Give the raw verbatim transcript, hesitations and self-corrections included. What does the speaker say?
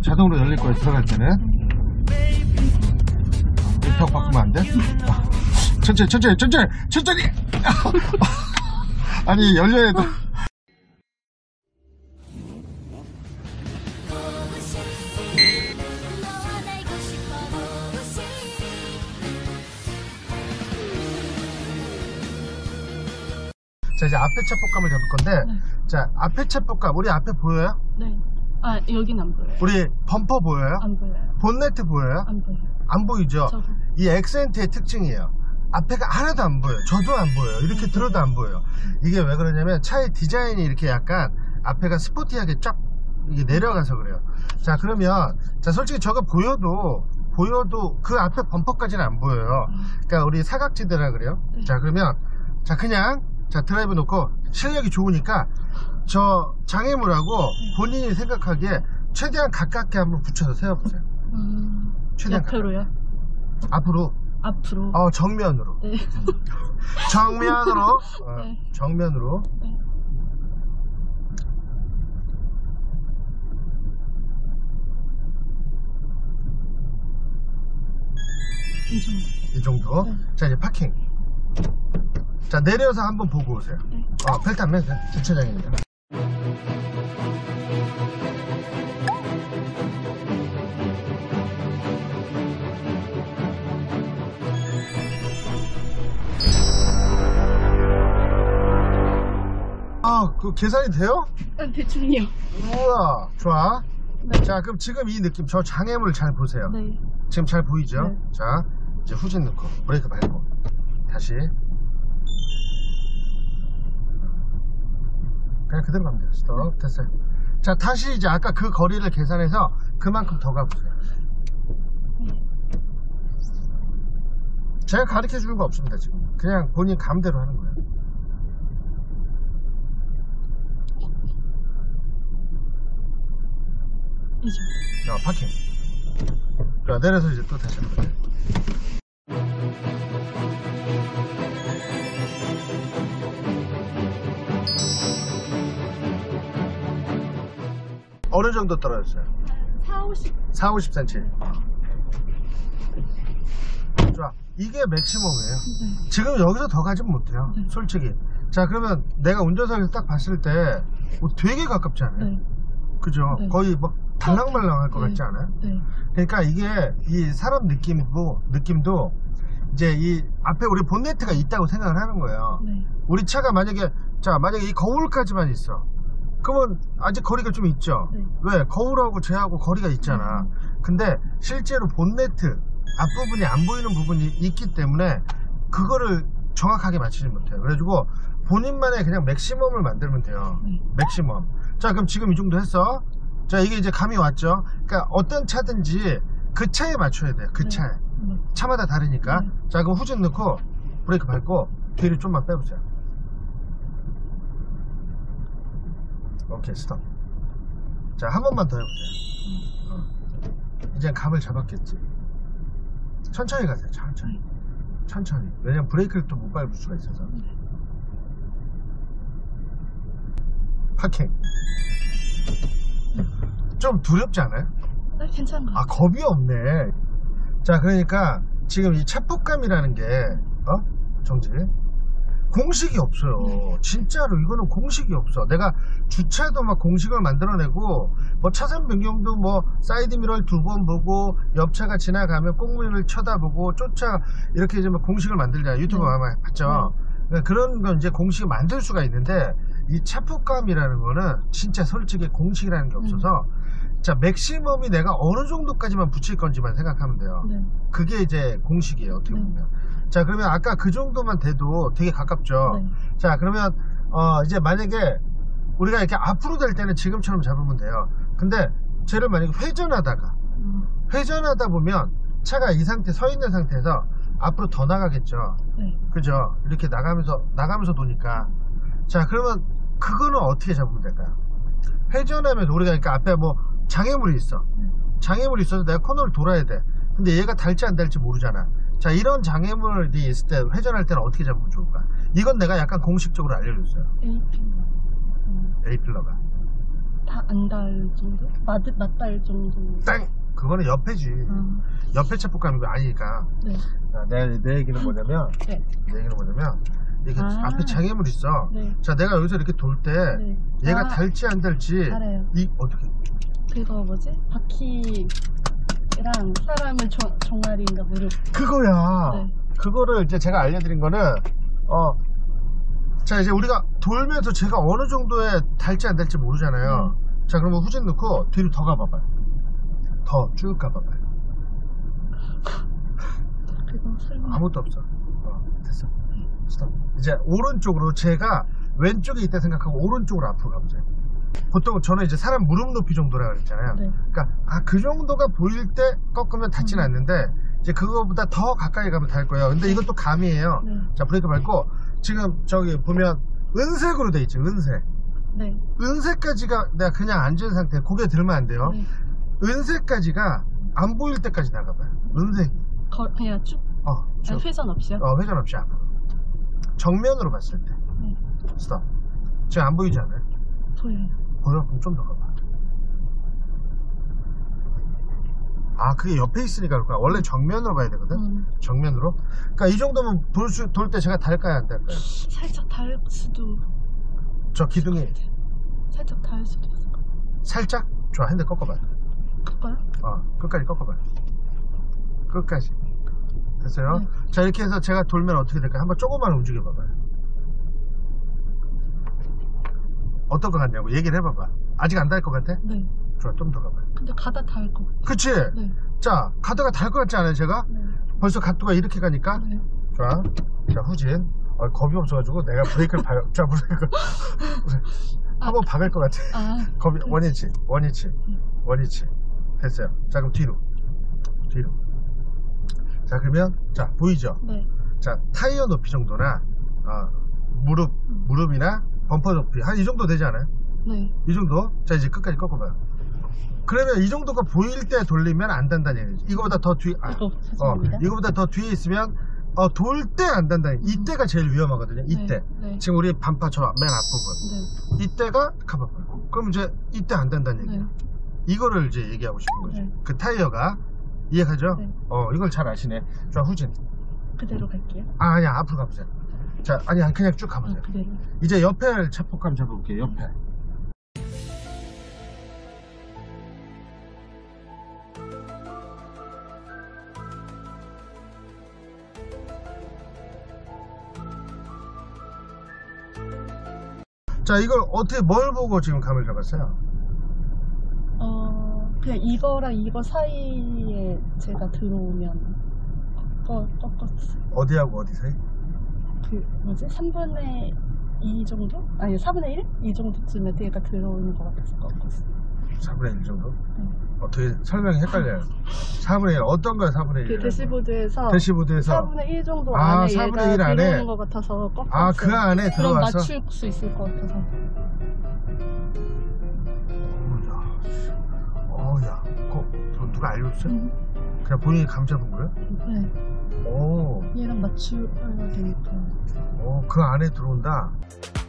자동으로 열릴 거야, 들어갈 때는. 벽 바꾸면 안 돼? 천천히, 천천히, 천천히, 천천히! 아니, 열려야 돼. 자, 이제 앞에 차폭감을 잡을 건데, 네. 자, 앞에 차폭감, 우리 앞에 보여요? 네. 아, 여긴 안 보여요. 우리 범퍼 보여요? 안 보여요. 본네트 보여요? 안 보여요. 안 보이죠? 저도. 이 엑센트의 특징이에요. 앞에가 하나도 안 보여요. 저도 안 보여요. 이렇게 네. 들어도 안 보여요. 이게 왜 그러냐면 차의 디자인이 이렇게 약간 앞에가 스포티하게 쫙 이게 내려가서 그래요. 자, 그러면 자, 솔직히 저거 보여도 보여도 그 앞에 범퍼까지는 안 보여요. 그러니까 우리 사각지대라 그래요. 네. 자, 그러면 자, 그냥 자, 드라이브 놓고 실력이 좋으니까 저 장애물하고 본인이 생각하기에 최대한 가깝게 한번 붙여서 세워보세요. 음, 최대한 옆으로요? 가깝게. 앞으로. 앞으로. 어, 정면으로. 네. 정면으로. 어, 네. 정면으로. 네. 이 정도. 이 정도. 네. 자, 이제 파킹. 자, 내려서 한번 보고 오세요. 네. 어, 벨트 안 매세요. 주차장입니다. 아, 그 계산이 돼요? 아, 대충요. 우와, 좋아. 네. 자, 그럼 지금 이 느낌, 저 장애물을 잘 보세요. 네. 지금 잘 보이죠? 네. 자, 이제 후진 넣고 브레이크 밟고 다시 그냥 그대로 가면 돼요. 스톱. 됐어요. 자, 다시 이제 아까 그 거리를 계산해서 그만큼 더 가보세요. 제가 가르쳐 주는 거 없습니다. 지금 그냥 본인 감대로 하는 거예요. 이죠. 자, 파킹. 자, 내려서 이제 또 다시 한번 해요. 어느 정도 떨어졌어요? 사오십. 사오십 센티미터. 좋아. 이게 맥시멈이에요. 네. 지금 여기서 더 가지면 못해요. 네. 솔직히. 자, 그러면 내가 운전석에서 딱 봤을 때 뭐 되게 가깝지 않아요? 네. 그죠? 네. 거의 막 달랑말랑 할 것 네. 같지 않아요? 네. 그러니까 이게 이 사람 느낌도, 느낌도 이제 이 앞에 우리 본네트가 있다고 생각을 하는 거예요. 네. 우리 차가 만약에, 자, 만약에 이 거울까지만 있어. 그러면 아직 거리가 좀 있죠. 네. 왜? 거울하고 쟤하고 거리가 있잖아. 음. 근데 실제로 본네트 앞부분이 안 보이는 부분이 있기 때문에 그거를 정확하게 맞추지 못해요. 그래가지고 본인만의 그냥 맥시멈을 만들면 돼요. 음. 맥시멈. 자, 그럼 지금 이 정도 했어. 자, 이게 이제 감이 왔죠. 그러니까 어떤 차든지 그 차에 맞춰야 돼요. 그 네. 차에. 네. 차마다 다르니까. 네. 자, 그럼 후진 넣고 브레이크 밟고 뒤를 좀만 빼보세요. 오케이, 스톱. 자, 한 번만 더 해보세요. 어. 이제 감을 잡았겠지. 천천히 가세요. 천천히. 천천히. 왜냐면 브레이크를 또 못 밟을 수가 있어서. 파킹. 좀 두렵지 않아요? 네, 괜찮아요. 아, 겁이 없네. 자, 그러니까 지금 이 차폭감이라는 게 어? 정지. 공식이 없어요. 네. 진짜로 이거는 공식이 없어. 내가 주차도 막 공식을 만들어내고 뭐 차선 변경도 뭐 사이드 미러를 두 번 보고 옆차가 지나가면 꽁무니를 쳐다보고 쫓아 이렇게 이제 막 공식을 만들잖아요. 유튜브 네. 아마 봤죠. 네. 그런 건 이제 공식을 만들 수가 있는데 이 차폭감이라는 거는 진짜 솔직히 공식이라는 게 없어서 음. 자, 맥시멈이 내가 어느 정도까지만 붙일 건지만 생각하면 돼요. 네. 그게 이제 공식이에요. 어떻게 보면. 네. 자, 그러면 아까 그 정도만 돼도 되게 가깝죠. 네. 자, 그러면 어 이제 만약에 우리가 이렇게 앞으로 될 때는 지금처럼 잡으면 돼요. 근데 쟤를 만약에 회전하다가 음. 회전하다 보면 차가 이 상태 서 있는 상태에서 앞으로 더 나가겠죠. 네. 그죠? 이렇게 나가면서 나가면서 도니까. 자, 그러면 그거는 어떻게 잡으면 될까요? 회전하면서 우리가 그러니까 앞에 뭐 장애물이 있어. 장애물이 있어서 내가 코너를 돌아야 돼. 근데 얘가 달지 안 달지 모르잖아. 자, 이런 장애물이 있을 때 회전할 때는 어떻게 잡으면 좋을까? 이건 내가 약간 공식적으로 알려줬어요. A필러. A필러가 다 안 닿을 정도? 맞, 맞닿을 정도. 땡! 그거는 옆에지. 아, 옆에 체포감이 아니니까. 네. 자, 내, 내 얘기는 뭐냐면, 네. 내 얘기는 뭐냐면, 이렇게 아. 앞에 장애물 있어. 네. 자, 내가 여기서 이렇게 돌 때, 네. 얘가 아, 닳지 안 닳지, 알아요. 이, 어떻게. 그거 뭐지? 바퀴랑 사람을 종, 종아리인가 무릎. 그거야. 네. 그거를 이제 제가 알려드린 거는, 어, 자, 이제 우리가 돌면서 제가 어느 정도에 닳지 안 닳지 모르잖아요. 네. 자, 그러면 후진 넣고 뒤로 더 가봐봐요. 더 쭉 가봐봐요. 그거 설마. 아무것도 없어. 어, 됐어. 스톱. 이제 오른쪽으로 제가 왼쪽에 있다 생각하고 오른쪽으로 앞으로 가보세요. 보통 저는 이제 사람 무릎 높이 정도라 그랬잖아요. 네. 그러니까 아, 그 정도가 보일 때 꺾으면 닿지는 음. 않는데 이제 그거보다 더 가까이 가면 닿을 거예요. 근데 이것도 감이에요. 네. 자, 브레이크 밟고 지금 저기 보면 은색으로 돼 있지. 은색. 네. 은색까지가 내가 그냥 앉은 상태, 고개 들면 안 돼요. 네. 은색까지가 안 보일 때까지 나가봐요. 은색. 거, 그냥 쭉. 어, 쭉. 아니, 회전 없이요? 어, 회전 없이 앞으로. 정면으로 봤을 때. 네. 스톱. 지금 안 보이지 않아요? 보여요. 보여? 그럼 좀 더 가봐. 아, 그게 옆에 있으니까 그럴 거야. 원래 정면으로 봐야 되거든? 음, 정면으로. 그러니까 이 정도면 돌 때 제가 닿을까요? 안 닿을까요? 살짝 닿을 수도. 저 기둥이 살짝 닿을 수도 있을 것 같아요. 살짝? 좋아, 핸들 꺾어봐요. 그거요? 어, 끝까지 꺾어봐요. 끝까지. 됐어요? 네. 자, 이렇게 해서 제가 돌면 어떻게 될까요? 한번 조금만 움직여봐봐요. 어떤 거 같냐고 얘기를 해봐봐. 아직 안 닿을 것 같아? 네. 좋아, 좀 더 가봐요. 근데 가다 닿을 것 같아요. 그치? 네. 자, 가다가 닿을 것 같지 않아요, 제가? 네. 벌써 각도가 이렇게 가니까? 네. 좋아. 자, 후진. 어, 겁이 없어가지고 내가 브레이크를 밟, 자, 브레이크. 한번 박을 것 같아. 아, 겁이, 원위치, 원위치, 원위치. 됐어요. 자, 그럼 뒤로. 뒤로. 자, 그러면, 자, 보이죠? 네. 자, 타이어 높이 정도나, 어, 무릎, 무릎이나 범퍼 높이. 한 이 정도 되지 않아요? 네. 이 정도? 자, 이제 끝까지 꺾어봐요. 그러면 이 정도가 보일 때 돌리면 안 단다는 얘기지. 이거보다 더 뒤, 아, 이거 어, 죄송합니다. 이거보다 더 뒤에 있으면, 어, 돌 때 안 단다는, 이때가 제일 위험하거든요. 이때. 네. 네. 지금 우리 반파 저 맨 앞부분. 네. 이때가 가봐봐요. 그럼 이제 이때 안 된다는 얘기예요. 네. 이거를 이제 얘기하고 싶은 거죠. 네. 그 타이어가 이해가죠? 네. 어, 이걸 잘 아시네. 자, 후진. 그대로 갈게요. 아, 아니야, 앞으로 가보세요. 자, 아니야, 그냥 쭉 가보세요. 아, 그대로. 이제 옆에 체포감 잡아볼게요. 옆에. 자, 이걸 어떻게 뭘 보고 지금 감을 잡았어요? 어, 그냥 이거랑 이거 사이에 제가 들어오면 꺾어, 꺾었어요. 어디하고 어디 사이? 그, 뭐지? 삼분의 이 정도? 아니, 사분의 일? 이 정도쯤에 뒤에가 들어오는 것 같아서 꺾었어요. 사분의 일 정도? 네. 어떻게 설명이 헷갈려요. 사분의 일 어떤 거야? 사분의 일? 그 대시보드에서 대시보드에서 사분의 일 정도 아, 안에 사분의 얘가 일 안에? 들어오는 것 같아서 꺾었어요. 아, 그 안에 그럼 들어와서? 맞출 수 있을 것 같아서. 어우야, 그거 누가 알려줬어요? 음, 그냥 본인이 감 잡은 거예요? 네. 오, 얘랑 맞추어야 되니까. 오, 그 안에 들어온다.